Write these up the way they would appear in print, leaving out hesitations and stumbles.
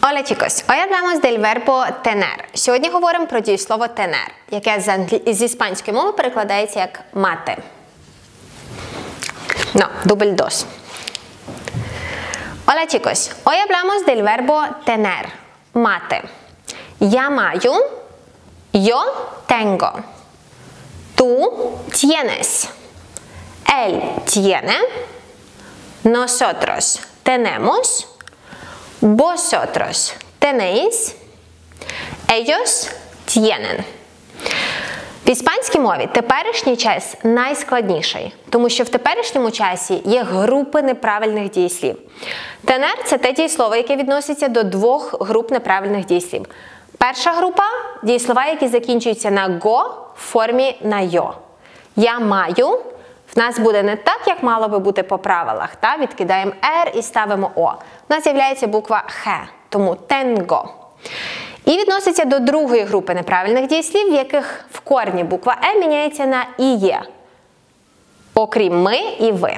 Hola chicos, hoy hablamos del verbo tener. Сьогодні говоримо про дієслово tener, яке з іспанської мови перекладається як мати. No, double dos. Hola chicos, hoy hablamos del verbo tener, mate. Я маю, yo tengo. Tú tienes. Él tiene. Nosotros tenemos. Vosotros tenéis. Ellos tienen. В іспанській мові теперішній час найскладніший, тому що в теперішньому часі є групи неправильних дієслів. Тенер – це те дієслово, яке відноситься до двох груп неправильних дієслів. Перша група – дієслова, які закінчуються на «го» в формі на «йо». Я маю, в нас буде не так, як мало би бути по правилах. Відкидаємо «р» і ставимо «о». В нас з'являється буква «х», тому «tengo». І відноситься до другої групи неправильних дієслів, в яких в корні буква «е» міняється на «іє», окрім «ми» і «ви».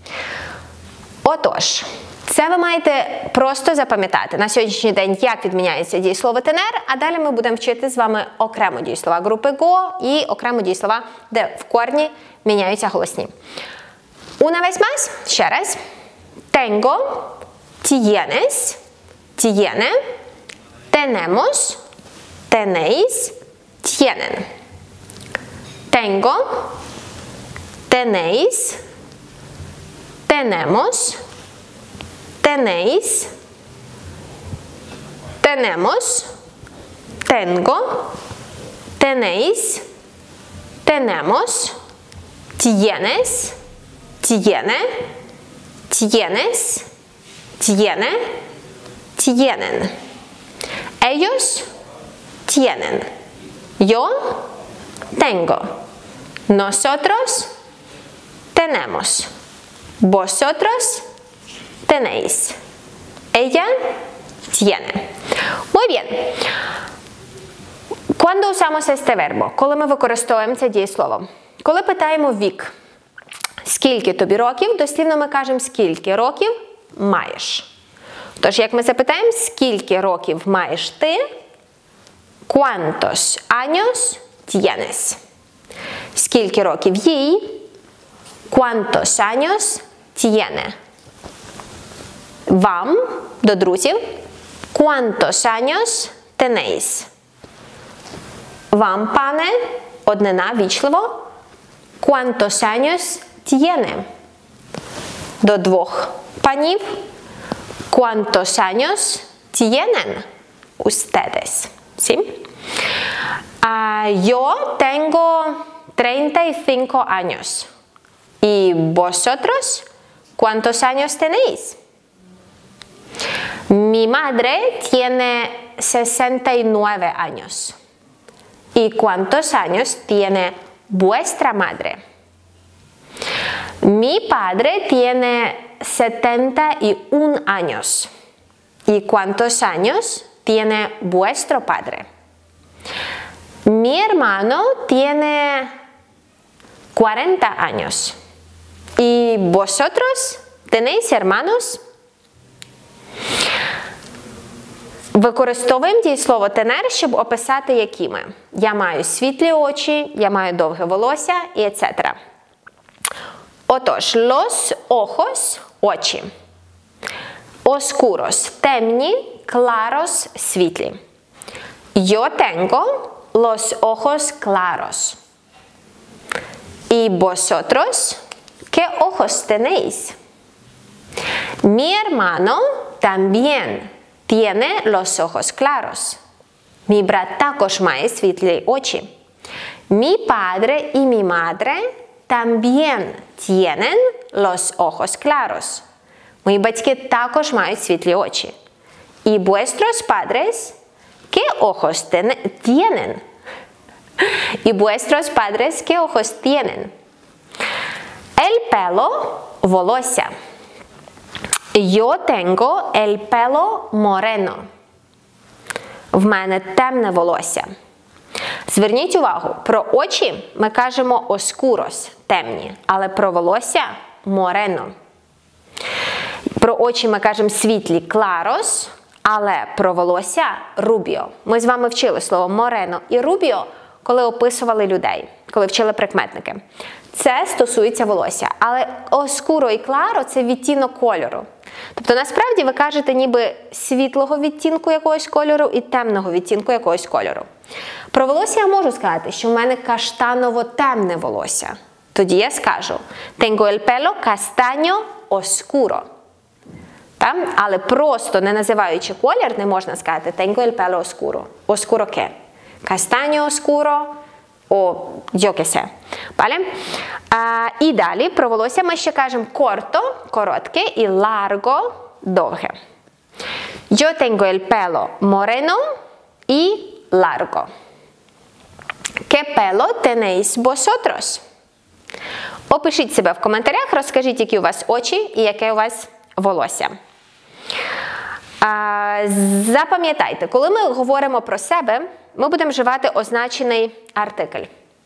Отож, це ви маєте просто запам'ятати на сьогоднішній день, як відміняється дієслово «тенер», а далі ми будемо вчити з вами окремо дієслова групи «го» і окремо дієслова, де в корні міняються голосні. Una vez más, ще раз. Tengo, tienes, tiene, tenemos, tenéis, tienen. Tengo, tenéis, tenemos, tenéis, tenemos, tengo, tenéis, tenemos, tienes, tiene, tienes, tiene, tienen. Ellos tienen. Yo tengo. Nosotros tenemos. Vosotros tenéis. Ella tiene. Muy bien. ¿Cuándo usamos este verbo? Коли ми використовуємо це дієслово? Коли питаємо вік. Скільки тобі років? Дослівно ми кажемо, скільки років маєш. Тож, як ми запитаємо, скільки років маєш ти? ¿Cuántos años tienes? Скільки років їй? ¿Cuántos años tiene? Вам, до друзів, ¿cuántos años tenéis? Вам, пане, однина вічливо, ¿cuántos años tiene? До двох панів, ¿cuántos años tienen ustedes? ¿Sí? Yo tengo 35 años. ¿Y vosotros? ¿Cuántos años tenéis? Mi madre tiene 69 años. ¿Y cuántos años tiene vuestra madre? Mi padre tiene 71 años. ¿Y cuántos años tiene vuestro padre? Mi hermano tiene 40 años. ¿Y vosotros tenéis hermanos? Використовуємо дієслово «тенер», щоб описати, які ми. Я маю світлі очі, я маю довге волосся і etc. Отож, los ojos – очі. Oscuros – темні, claros – світлі. Yo tengo los ojos claros. ¿Y vosotros? ¿Qué ojos tenéis? Mi hermano también tiene los ojos claros. Мій брат також має світлі очі. Mi padre y mi madre también tienen los ojos claros. Мої батьки також мають світлі очі. ¿Y vuestros padres? ¿Qué ojos tienen? ¿Y vuestros padres qué ojos tienen? El pelo, волосся. Yo tengo el pelo moreno. В мене темне волосся. Зверніть увагу, про очі ми кажемо oscuros, темні, але про волосся moreno. Про очі ми кажемо світлі claros, Але про волосся рубіо. Ми з вами вчили слово морено і рубіо, коли описували людей, коли вчили прикметники. Це стосується волосся. Але оскуро і кларо – це відтінок кольору. Тобто, насправді, ви кажете ніби світлого відтінку якогось кольору і темного відтінку якогось кольору. Про волосся я можу сказати, що в мене каштаново-темне волосся. Тоді я скажу «Tengo el pelo castaño oscuro». Але просто не називаючи колір, не можна сказати «Tengo el pelo oscuro». Oscuro ¿qué? Castaño oscuro o yo qué sé. Vale? І далі про волосся ми ще кажемо corto, коротке, і largo, довге. Yo tengo el pelo moreno y largo. ¿Qué pelo tenéis vosotros? Опишіть себе в коментарях, розкажіть, які у вас очі і яке у вас волосся. Запам'ятайте, коли ми говоримо про себе, ми будемо вживати означений артикль.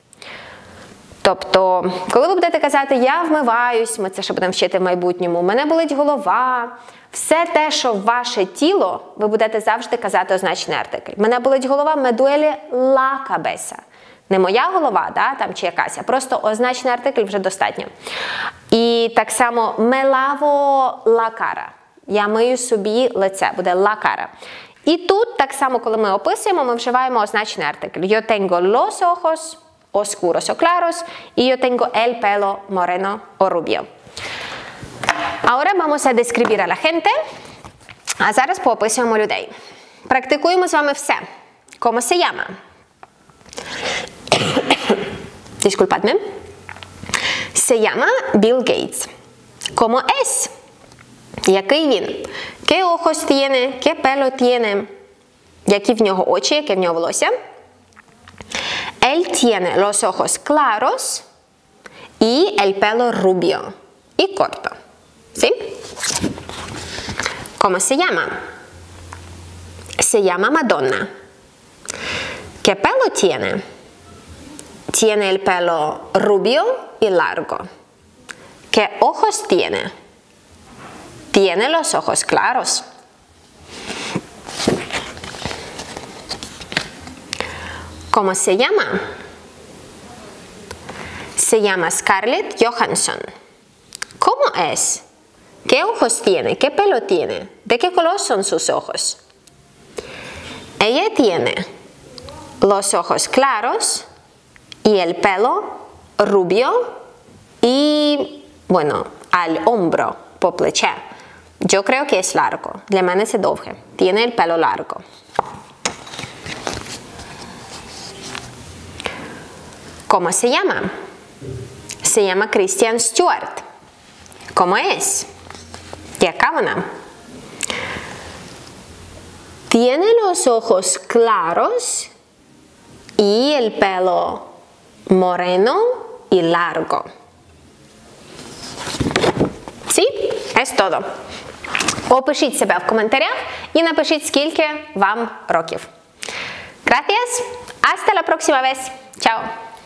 Тобто, коли ви будете казати «я вмиваюсь», ми це ще будемо вчити в майбутньому, «мене болить голова», все те, що ваше тіло, ви будете завжди казати означений артикль. «Мене болить голова», «me duele la cabeza». Не моя голова, там чи якась, а просто означений артикль вже достатньо. І так само «me lavo la cara». Я мию собі лице, буде la cara. І тут так само, коли ми описуємо, ми вживаємо означений артикль. Yo tengo los ojos oscuros o claros y yo tengo el pelo moreno o rubio. Ahora vamos a describir a la gente. А зараз поописуємо людей. Практикуємо з вами все. ¿Cómo se llama? Disculpadme. Se llama Bill Gates. ¿Cómo es? Який він? ¿Qué ojos tiene? ¿Qué pelo tiene? Які в нього очі, яке в нього волосся? Él tiene los ojos claros y el pelo rubio y corto. ¿Sí? ¿Cómo se llama? Se llama Madonna. ¿Qué pelo tiene? Tiene el pelo rubio y largo. ¿Qué ojos tiene? Tiene los ojos claros. ¿Cómo se llama? Se llama Scarlett Johansson. ¿Cómo es? ¿Qué ojos tiene? ¿Qué pelo tiene? ¿De qué color son sus ojos? Ella tiene los ojos claros y el pelo rubio y, bueno, al hombro, по плече. Yo creo que es largo. Для мене це довге. Tiene el pelo largo. ¿Cómo se llama? Se llama Kristen Stewart. ¿Cómo es? Яка вона? Tiene los ojos claros y el pelo moreno y largo. ¿Sí? Es todo. Опишіть себе в коментарях і напишіть, скільки вам років. Gracias. Hasta la próxima vez. Chao.